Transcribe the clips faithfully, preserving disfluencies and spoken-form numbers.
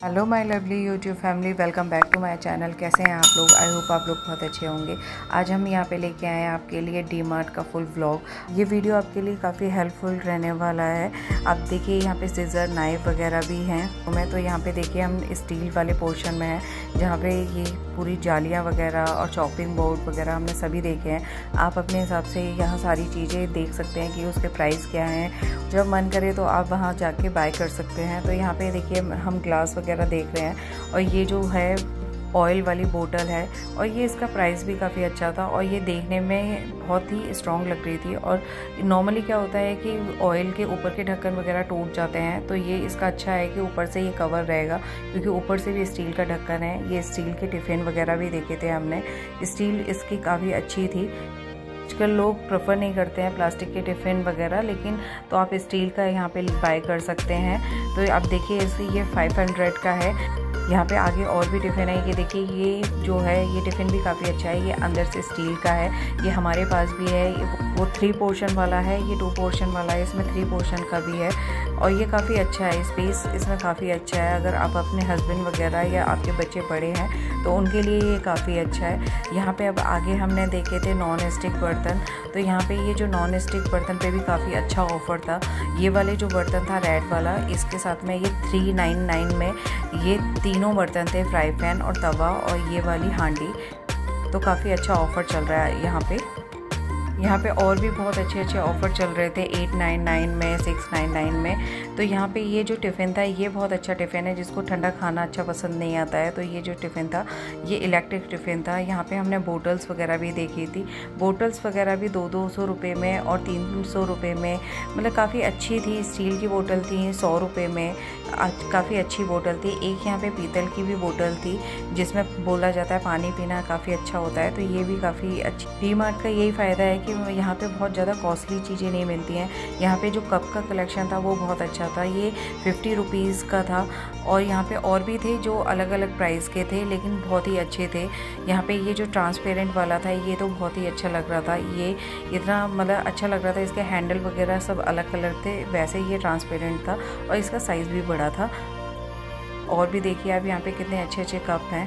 Hello my lovely YouTube family, welcome back to my channel. कैसे हैं आप लोग? आई होप आप लोग बहुत अच्छे होंगे। आज हम यहाँ पे लेके आए हैं आपके लिए डी मार्ट का फुल व्लॉग। ये वीडियो आपके लिए काफ़ी हेल्पफुल रहने वाला है। आप देखिए यहाँ पे सीज़र, नाइफ वगैरह भी हैं। तो मैं तो यहाँ पे देखिए हम स्टील वाले पोर्शन में हैं, जहाँ पे ये पूरी जालियाँ वगैरह और चॉपिंग बोर्ड वगैरह हमने सभी देखे हैं। आप अपने हिसाब से यहाँ सारी चीज़ें देख सकते हैं कि उसके प्राइस क्या हैं। जब मन करे तो आप वहाँ जाके बाय कर सकते हैं। तो यहाँ पे देखिए हम ग्लास वगैरह देख रहे हैं, और ये जो है ऑयल वाली बोतल है, और ये इसका प्राइस भी काफ़ी अच्छा था, और ये देखने में बहुत ही स्ट्रॉन्ग लग रही थी। और नॉर्मली क्या होता है कि ऑयल के ऊपर के ढक्कन वगैरह टूट जाते हैं, तो ये इसका अच्छा है कि ऊपर से ये कवर रहेगा, क्योंकि ऊपर से भी स्टील का ढक्कन है। ये स्टील के टिफ़िन वगैरह भी देखे थे हमने, स्टील इसकी काफ़ी अच्छी थी। आजकल लोग प्रेफर नहीं करते हैं प्लास्टिक के टिफ़िन वगैरह, लेकिन तो आप स्टील का यहाँ पे बाय कर सकते हैं। तो आप देखिए इसे ये फाइव हंड्रेड का है। यहाँ पे आगे और भी टिफ़िन है। ये देखिए ये जो है ये टिफ़िन भी काफ़ी अच्छा है। ये अंदर से स्टील का है। ये हमारे पास भी है। वो थ्री पोर्शन वाला है, ये टू पोर्शन वाला है। इसमें थ्री पोर्शन का भी है, और ये काफ़ी अच्छा है। स्पेस इसमें काफ़ी अच्छा है। अगर आप अपने हस्बैंड वगैरह या आपके बच्चे बड़े हैं तो उनके लिए ये काफ़ी अच्छा है। यहाँ पे अब आगे हमने देखे थे नॉन स्टिक बर्तन। तो यहाँ पे ये जो नॉन स्टिक बर्तन पे भी काफ़ी अच्छा ऑफर था। ये वाले जो बर्तन था रेड वाला, इसके साथ में ये थ्री नाइन नाइन में ये तीनों बर्तन थे, फ्राई पैन और तवा और ये वाली हांडी। तो काफ़ी अच्छा ऑफ़र चल रहा है यहाँ पे। यहाँ पे और भी बहुत अच्छे अच्छे ऑफ़र चल रहे थे एट नाइन नाइन में, सिक्स नाइन नाइन में। तो यहाँ पे ये जो टिफ़िन था ये बहुत अच्छा टिफ़िन है। जिसको ठंडा खाना अच्छा पसंद नहीं आता है, तो ये जो टिफ़िन था ये इलेक्ट्रिक टिफ़िन था। यहाँ पे हमने बोटल्स वगैरह भी देखी थी। बोटल्स वगैरह भी दो दो सौ रुपये में और तीन सौ रुपये में, मतलब काफ़ी अच्छी थी। स्टील की बोतल थी सौ रुपये में, काफ़ी अच्छी बोतल थी। एक यहाँ पे पीतल की भी बोतल थी, जिसमें बोला जाता है पानी पीना काफ़ी अच्छा होता है। तो ये भी काफ़ी अच्छी। डी मार्ट का यही फ़ायदा है कि यहाँ पे बहुत ज़्यादा कॉस्टली चीज़ें नहीं मिलती हैं। यहाँ पे जो कप का कलेक्शन था वो बहुत अच्छा था। ये फिफ्टी रुपीज़ का था, और यहाँ पे और भी थे जो अलग अलग प्राइस के थे, लेकिन बहुत ही अच्छे थे। यहाँ पे ये जो ट्रांसपेरेंट वाला था ये तो बहुत ही अच्छा लग रहा था। ये इतना मतलब अच्छा लग रहा था। इसके हैंडल वगैरह सब अलग कलर थे, वैसे ये ट्रांसपेरेंट था, और इसका साइज़ भी बड़ा था। और भी देखिए आप यहाँ पे कितने अच्छे अच्छे कप हैं।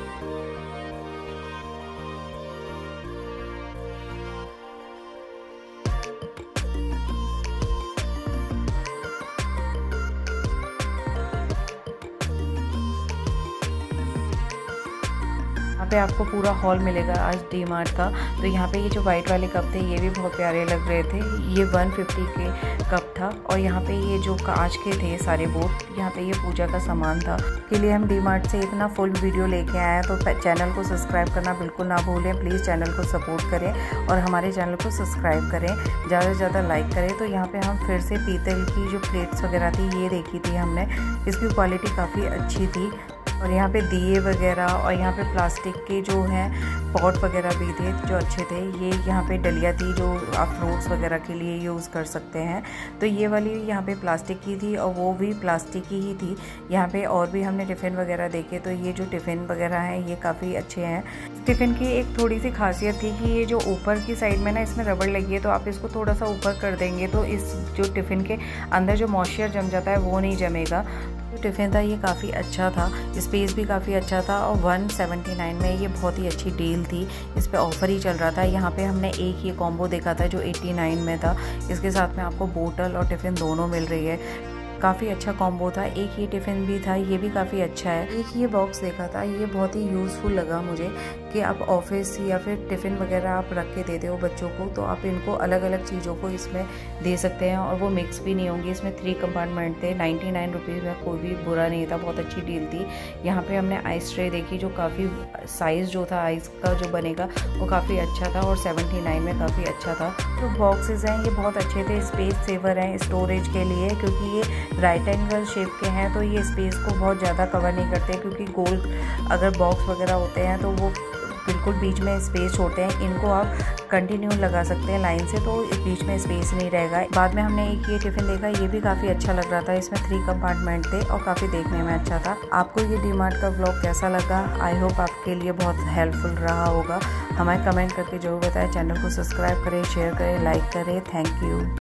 यहाँ पे आपको पूरा हॉल मिलेगा आज डी मार्ट का। तो यहाँ पे ये जो वाइट वाले कप थे ये भी बहुत प्यारे लग रहे थे। ये वन फिफ्टी के कप था, और यहाँ पे ये जो कांच के थे सारे बोर्ड, यहाँ पे ये पूजा का सामान था। के लिए हम डी मार्ट से इतना फुल वीडियो लेके आए हैं। तो चैनल को सब्सक्राइब करना बिल्कुल ना भूलें। प्लीज़ चैनल को सपोर्ट करें और हमारे चैनल को सब्सक्राइब करें, ज़्यादा से ज़्यादा लाइक करें। तो यहाँ पर हम फिर से पीतल की जो प्लेट्स वगैरह थी ये देखी थी हमने। इसकी क्वालिटी काफ़ी अच्छी थी। और यहाँ पे दिए वगैरह, और यहाँ पे प्लास्टिक के जो हैं पॉट वगैरह भी थे जो अच्छे थे। ये यहाँ पे डलिया थी जो आप फ्रूट्स वगैरह के लिए यूज़ कर सकते हैं। तो ये वाली यहाँ पे प्लास्टिक की थी, और वो भी प्लास्टिक की ही थी। यहाँ पे और भी हमने टिफ़िन वगैरह देखे। तो ये जो टिफ़िन वगैरह हैं ये काफ़ी अच्छे हैं। टिफ़िन की एक थोड़ी सी खासियत थी कि ये जो ऊपर की साइड में ना इसमें रबड़ लगी है, तो आप इसको थोड़ा सा ऊपर कर देंगे तो इस जो टिफ़िन के अंदर जो मॉइस्चर जम जाता है वो नहीं जमेगा। जो टिफ़िन था ये काफ़ी अच्छा था, स्पेस भी काफ़ी अच्छा था, और वन सेवेंटी नाइन में ये बहुत ही अच्छी डील थी। इस पे ऑफ़र ही चल रहा था। यहाँ पे हमने एक ये कॉम्बो देखा था जो एटी नाइन में था। इसके साथ में आपको बोतल और टिफ़िन दोनों मिल रही है। काफ़ी अच्छा कॉम्बो था। एक ये टिफ़िन भी था, ये भी काफ़ी अच्छा है। एक ये बॉक्स देखा था, ये बहुत ही यूज़फुल लगा मुझे कि आप ऑफिस या फिर टिफ़िन वगैरह आप रख के देते हो बच्चों को, तो आप इनको अलग अलग चीज़ों को इसमें दे सकते हैं, और वो मिक्स भी नहीं होंगी। इसमें थ्री कंपार्टमेंट थे, नाइन्टी नाइन रुपीज़ में, कोई भी बुरा नहीं था, बहुत अच्छी डील थी। यहाँ पे हमने आइस ट्रे देखी जो काफ़ी साइज़ जो था आइस का जो बनेगा वो काफ़ी अच्छा था, और सेवेंटी नाइन में काफ़ी अच्छा था। जो बॉक्सेस हैं ये बहुत अच्छे थे, स्पेस सेवर हैं स्टोरेज के लिए, क्योंकि ये राइट एंगल शेप के हैं। तो ये स्पेस को बहुत ज़्यादा कवर नहीं करते, क्योंकि गोल अगर बॉक्स वगैरह होते हैं तो वो बिल्कुल बीच में स्पेस छोड़ते हैं। इनको आप कंटिन्यू लगा सकते हैं लाइन से, तो इस बीच में स्पेस नहीं रहेगा। बाद में हमने एक ये टिफ़िन देखा, ये भी काफ़ी अच्छा लग रहा था। इसमें थ्री कंपार्टमेंट थे और काफ़ी देखने में अच्छा था। आपको ये डी मार्ट का व्लॉग कैसा लगा? आई होप आपके लिए बहुत हेल्पफुल रहा होगा। हमें कमेंट करके जरूर बताएं। चैनल को सब्सक्राइब करें, शेयर करें, लाइक करें। Thank you.